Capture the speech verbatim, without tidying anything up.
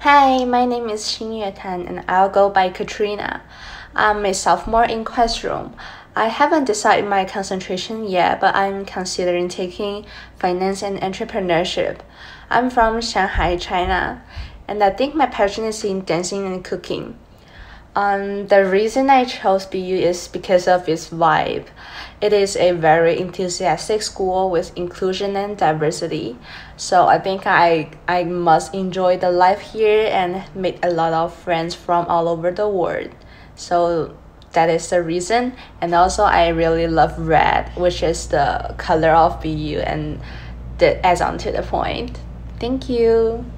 Hi, my name is Xingyue Tan and I'll go by Katrina. I'm a sophomore in Classroom. I haven't decided my concentration yet, but I'm considering taking finance and entrepreneurship. I'm from Shanghai, China, and I think my passion is in dancing and cooking. Um, the reason I chose B U is because of its vibe. It is a very enthusiastic school with inclusion and diversity. So I think I I must enjoy the life here and meet a lot of friends from all over the world. So that is the reason. And also I really love red, which is the color of B U, and that adds on to the point. Thank you.